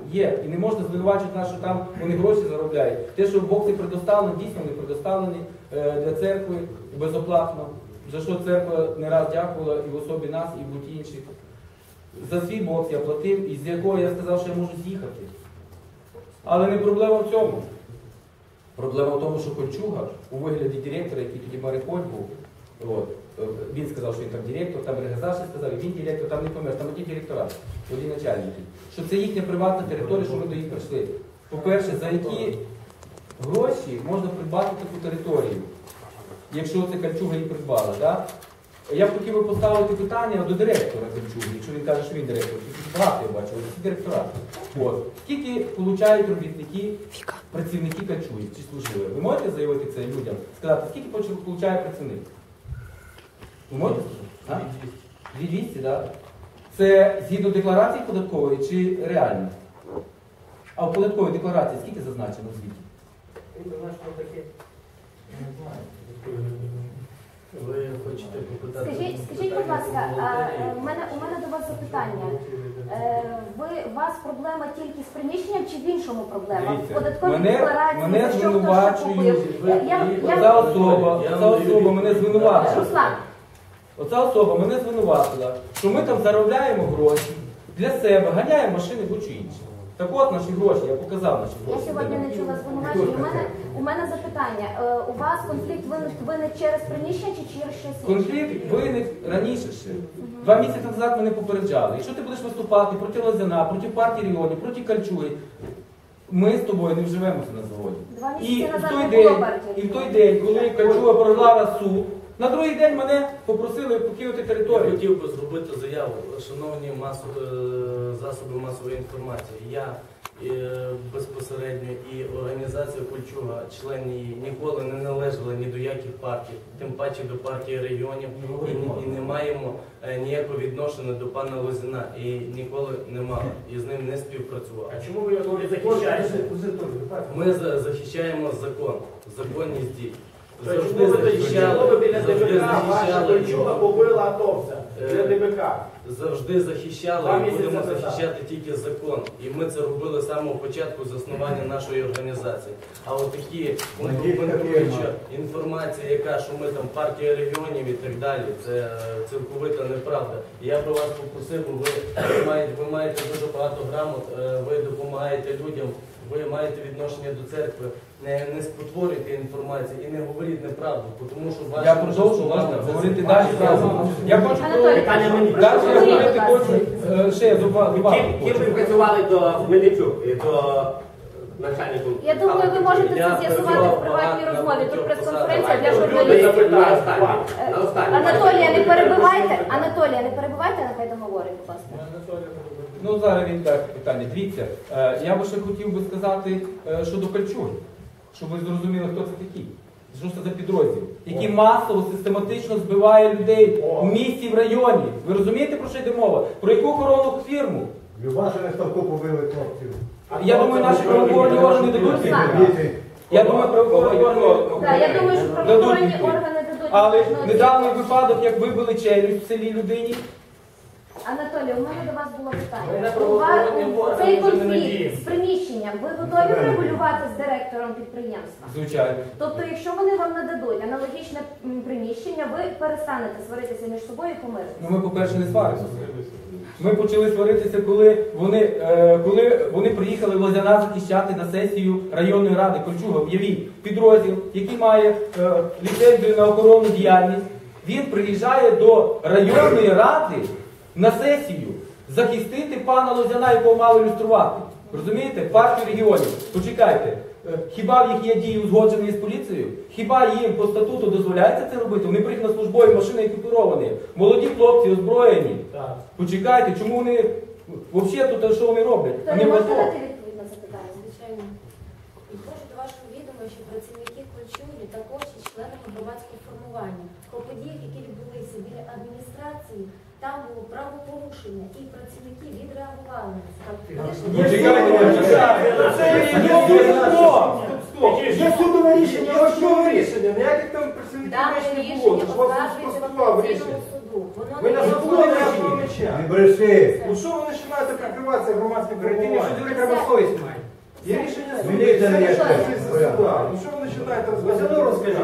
є. І не можна звинувачувати нас, що там вони гроші заробляють. Те, що бокси предоставлені, дійсно вони предоставлені для церкви безоплатно, за що церква не раз дякувала і в особі нас, і в будь інших. За свій бокс я платив, і з якого я сказав, що я можу з'їхати. Але не проблема в цьому. Проблема в тому, що Кольчуга у вигляді директора, який тоді Марихоль був, він сказав, що він там директор, там Регазашин сказав, і він директор, там не помер, там одні директора, одні начальники. Що це їхня приватна територія, що ми до їх прийшли. По-перше, за які гроші можна придбати таку територію, якщо це Кольчуга її придбала. Да? Я б хотів би поставити питання до директора Кольчуги, якщо він каже, що він директор. Багато я бачу, це директора. Скільки получають робітники, працівники Кольчуги, чи служили? Ви можете заявити це людям? Сказати, скільки получає працівник? Ви можете сказати? 2200, так? Це згідно декларації податкової чи реально? А в податковій декларації скільки зазначено в звіті? Ви хочете попитати? Скажіть, будь ласка, у мене до вас запитання. У вас проблема тільки з приміщенням чи в іншому проблема? В податковій декларації, мене за що хто що купив? Оця особа мене звинувачила. Руслан. Оця особа мене звинуватила, що ми там заробляємо гроші для себе, ганяємо машини будь-що інше. Так от наші гроші, я показав наші гроші. Я сьогодні не чула звинувачення. У мене запитання. У вас конфлікт виник через приміщення чи через щось інше? Конфлікт виник раніше ще. 2 місяці назад мене попереджали. Якщо ти будеш виступати проти Лозяна, проти партії регіонів, проти Кольчуги, ми з тобою не вживемося на заводі. 2 місяці назад не було партії. І в той день, коли Кольчуга програла суд, на другий день мене попросили покинути територію. Я хотів би зробити заяву, шановні засоби масової інформації. Я безпосередньо і організація Кольчуга, члени її, ніколи не належали ні до яких партій, тим паче до партії регіонів, і не маємо ніякого відношення до пана Лозіна, і ніколи не мали, і з ним не співпрацювали. А чому ви його не захищаєте? Ми захищаємо закон, законність дій. Завжди захищали біля ДБК, ваша Кольчуга побила атовця біля ДБК. Завжди захищали і будемо захищати тільки закон. І ми це робили з самого початку заснування нашої організації. А от такі коментуюча інформація, яка, що ми там партія регіонів і так далі, це цілковита неправда. І я би вас попросив, ви маєте дуже багато грамот, ви допомагаєте людям, ви маєте відношення до церкви. Не спотворюйте інформацію і не говоріть неправду, тому що я продовжу говорити далі правду. Я хочу ще добавити. Ким ви працювали до Мельничук, до начальнику? Я думаю, ви можете це з'ясувати в приватній розмові. Тут прес-конференція для журналістів. Анатолія, не перебивайте. Анатолія, не перебивайте, нехай договорить, будь ласка. Ну, зараз він так питання. Дивіться, я би ще хотів би сказати щодо Кольчуги, щоб ви зрозуміли, хто це такий. Що це за підрозділ, який масово, систематично збиває людей у місті, в районі. Ви розумієте, про що йде мова? Про яку охоронну фірму? Любашине ставку побили хлопців. Я думаю, наші правоохоронні органи дадуть відповідь. Я думаю, правоохоронні органи дадуть. Але недавній випадок, як вибили челюсть в селі людині. Анатолій, у мене до вас було питання. Цей конфлікт з приміщенням ви готові регулювати з директором підприємства? Звичайно. Тобто, якщо вони вам нададуть аналогічне приміщення, ви перестанете сваритися між собою і помиритися? Ну, ми, по-перше, не сваримося. Ми почали сваритися, коли вони приїхали в Лозяна захищати на сесію районної ради Кольчуга. Уявіть, підрозділ, який має ліцензію на охоронну діяльність, він приїжджає до районної ради на сесію захистити пана Лозяна, якого мали люструвати. Розумієте? Партію регіонів. Почекайте. Хіба в їх є дії узгоджені з поліцією? Хіба їм по статуту дозволяється це робити? Вони приїхали на службові машини екіпіровані. Молоді хлопці, озброєні. Почекайте, чому вони... Взагалі тут що вони роблять? Вони можуть дати відповідь на запитання? Звичайно. І прошу до вашого відома, що працівники Кольчуги також є членами громадського формування. По подіях, які відбулися біля адміністрації, там було правопорушення, і працівники відреагували на це. Є судове рішення, судове рішення. Ніяких там працівників не було. Рішення оскаржується в Конституційному суду. Ви на суду не меча. Не бреши. Ну що ви починаєте прикриватися громадським формуванням? Це не є Анатолій. Ну що ви починаєте розказувати?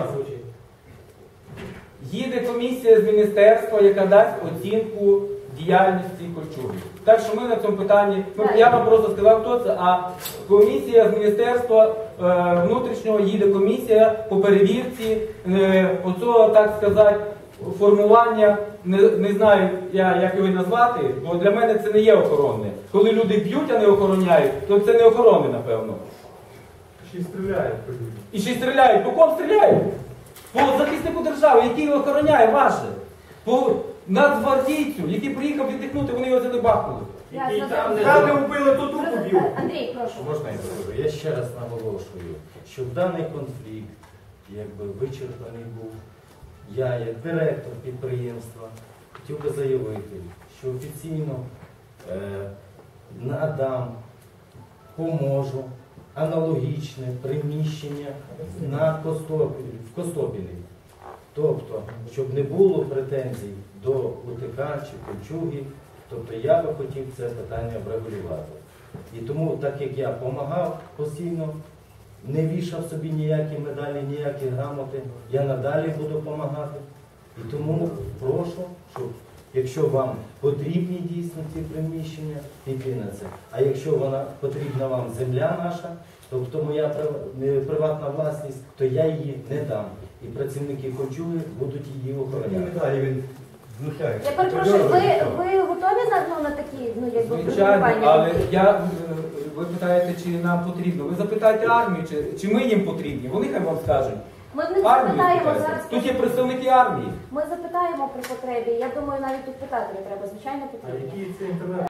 Їде комісія з міністерства, яка дасть оцінку діяльності Кольчуги. Так що ми на цьому питанні, я вам просто сказав, хто це, а комісія з міністерства внутрішнього їде комісія по перевірці оцього, так сказати, формування, не знаю, як його назвати, бо для мене це не є охоронне. Коли люди б'ють, а не охороняють, то це не охоронне, напевно. Ще й стріляють по людям. І ще й стріляють. По кому стріляють? По захиснику держави, який охороняє ваше. По нацгвардійцю, який приїхав віддихнути, вони його задебахнули. Там не вбили, то тут уб'ють. Андрій, прошу. Можна я скажу? Я ще раз наголошую, що даний конфлікт, якби вичерпаний був, я, як директор підприємства, хотів би заявити, що офіційно надам, поможу аналогічне приміщення в Костопілі. Тобто, щоб не було претензій до УТК чи Кольчуги, тобто я би хотів це питання врегулювати. І тому, так як я допомагав постійно, не вішав собі ніякі медалі, ніякі грамоти, я надалі буду допомагати. І тому прошу, щоб, якщо вам потрібні дійсно ці приміщення, піти на це. А якщо вона потрібна вам земля наша, тобто моя приватна власність, то я її не дам. І працівники Кольчуги будуть її охороняти. Далі він внушає. Я перепрошую, ви готові на такі, якби, Звичайно, приготування? але ви питаєте, чи нам потрібно. Ви запитайте армію, чи ми їм потрібні. Вони хай вам скажуть. Ми в них Армію запитаємо питайте. зараз. Тут є представники армії. Ми запитаємо при потребі. Я думаю, навіть тут питати не треба. Звичайно, А потрібно. який це інтернет?